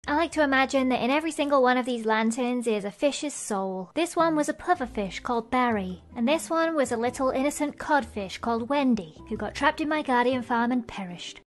I like to imagine that in every single one of these lanterns is a fish's soul. This one was a pufferfish called Barry, and this one was a little innocent codfish called Wendy, who got trapped in my guardian farm and perished.